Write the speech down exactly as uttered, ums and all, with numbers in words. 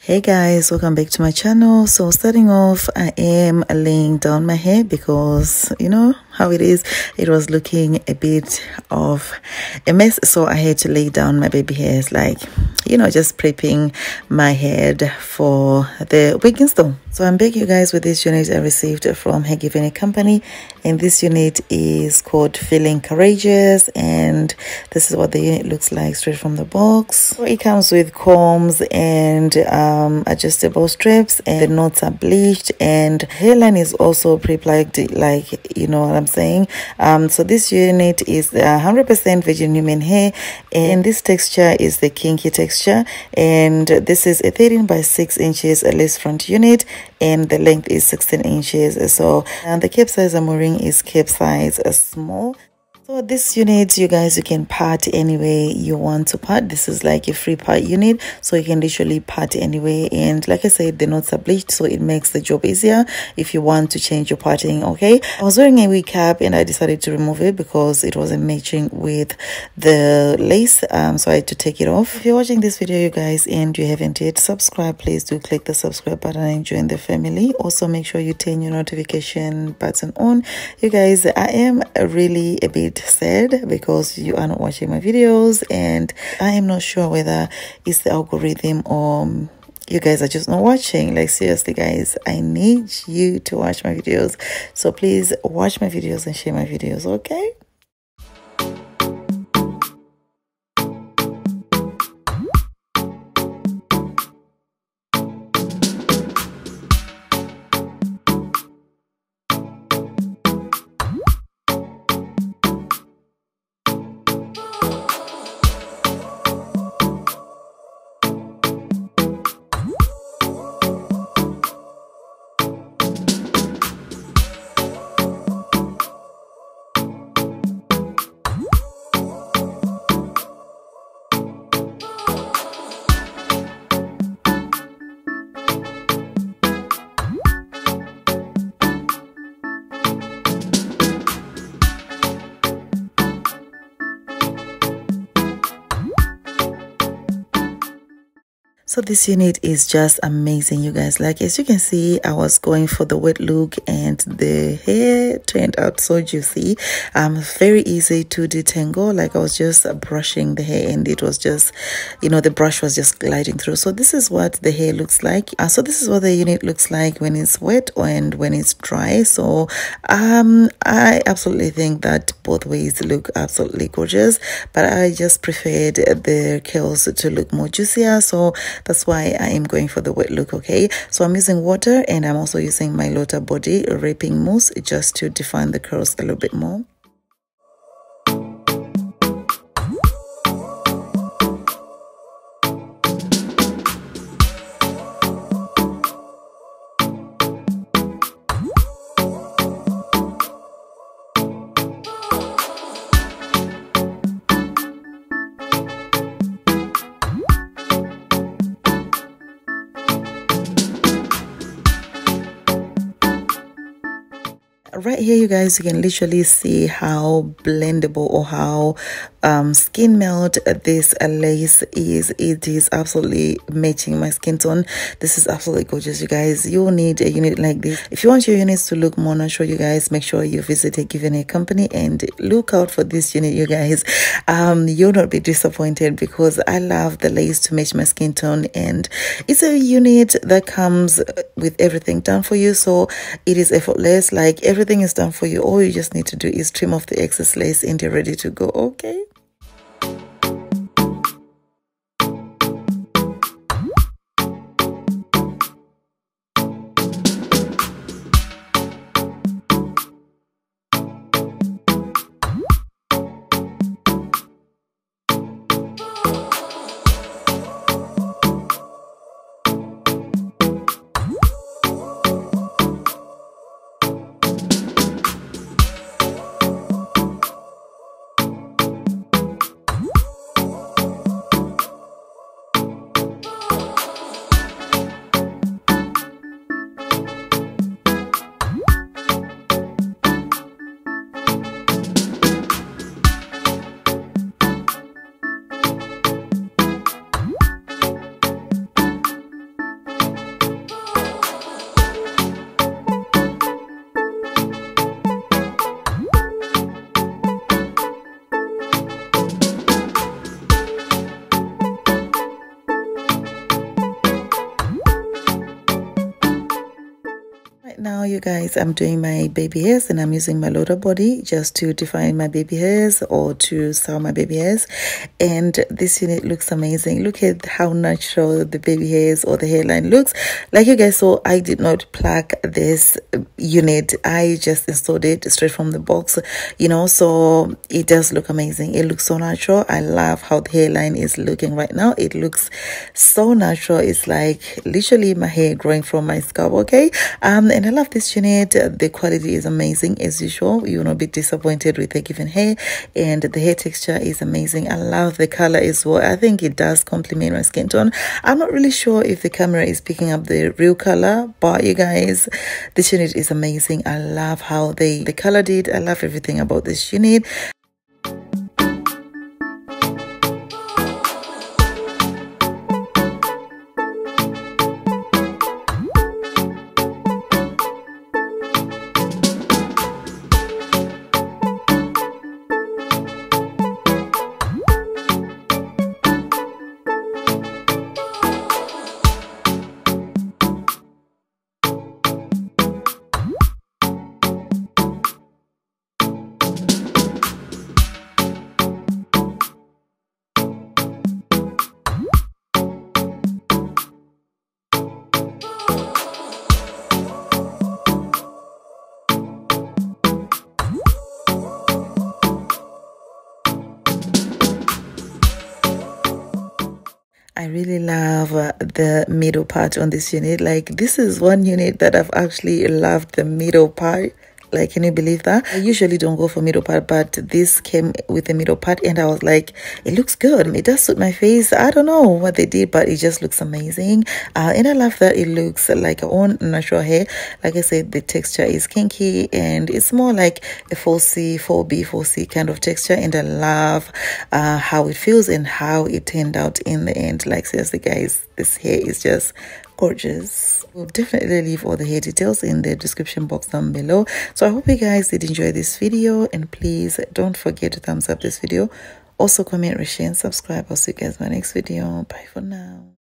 Hey guys, welcome back to my channel. So starting off, I am laying down my hair because you know how it is. It was looking a bit of a mess, so I had to lay down my baby hairs, like you know, just prepping my head for the wig install. So I'm back, you guys, with this unit I received from Hair Given Company, and this unit is called Feeling Courageous, and this is what the unit looks like straight from the box. So it comes with combs and um, adjustable strips, and the knots are bleached, and hairline is also pre-plugged, like you know what I'm saying. Um, so this unit is one hundred percent virgin human hair, and this texture is the kinky texture, and this is a thirteen by six inches lace front unit, and the length is sixteen inches. So and the cape size I'm wearing is cape size small. So this unit, you guys, you can part any way you want to part. This is like a free part unit, so you can literally part anyway. And like I said, the knots are bleached, so it makes the job easier if you want to change your parting. Okay, I was wearing a wig cap and I decided to remove it because it wasn't matching with the lace, um so I had to take it off. If you're watching this video, you guys, and you haven't yet subscribed, please do click the subscribe button and join the family. Also make sure you turn your notification button on. You guys, I am really a bit sad because you are not watching my videos, and I am not sure whether it's the algorithm or you guys are just not watching. Like seriously guys, I need you to watch my videos, so please watch my videos and share my videos, okay? So this unit is just amazing, you guys. Like as you can see, I was going for the wet look and the hair turned out so juicy. Um very easy to detangle. Like I was just brushing the hair and it was just, you know, the brush was just gliding through. So this is what the hair looks like. Uh, so this is what the unit looks like when it's wet and when it's dry. So um I absolutely think that both ways look absolutely gorgeous, but I just preferred the curls to look more juicier, so that's why I am going for the wet look. Okay, so I'm using water and I'm also using my Lota Body Wrapping Mousse just to define the curls a little bit more. Right here, you guys, you can literally see how blendable or how um skin melt this lace is. It is absolutely matching my skin tone. This is absolutely gorgeous, you guys. You will need a unit like this if you want your units to look more natural. You guys, make sure you visit a Given Hair Company and look out for this unit, you guys. Um you'll not be disappointed because I love the lace to match my skin tone, and it's a unit that comes with everything done for you, so it is effortless. Like everything is done for you. All you just need to do is trim off the excess lace and you're ready to go. Okay, now, you guys, I'm doing my baby hairs and I'm using my Loader body just to define my baby hairs or to style my baby hairs. And this unit looks amazing. Look at how natural the baby hairs or the hairline looks. Like you guys saw, I did not plug this unit. I just installed it straight from the box, you know, so it does look amazing. It looks so natural. I love how the hairline is looking right now. It looks so natural. It's like literally my hair growing from my scalp. Okay, um and I love this unit. The quality is amazing as usual. You will not be disappointed with the given hair, and the hair texture is amazing. I love the color as well. I think it does complement my skin tone. I'm not really sure if the camera is picking up the real color, but you guys, this unit is amazing. I love how they the color did. I love everything about this unit. I really love uh, the middle part on this unit. Like, this is one unit that I've actually loved the middle part. Like, can you believe that? I usually don't go for middle part, but this came with the middle part and I was like, it looks good. It does suit my face. I don't know what they did, but it just looks amazing. Uh, and I love that it looks like our own natural hair. Like I said, the texture is kinky and it's more like a four C, four B, four C kind of texture. And I love uh, how it feels and how it turned out in the end. Like, seriously, guys, this hair is just gorgeous. We'll definitely leave all the hair details in the description box down below. So I hope you guys did enjoy this video, and please don't forget to thumbs up this video. Also comment, reshare, and subscribe. I'll see you guys in my next video. Bye for now.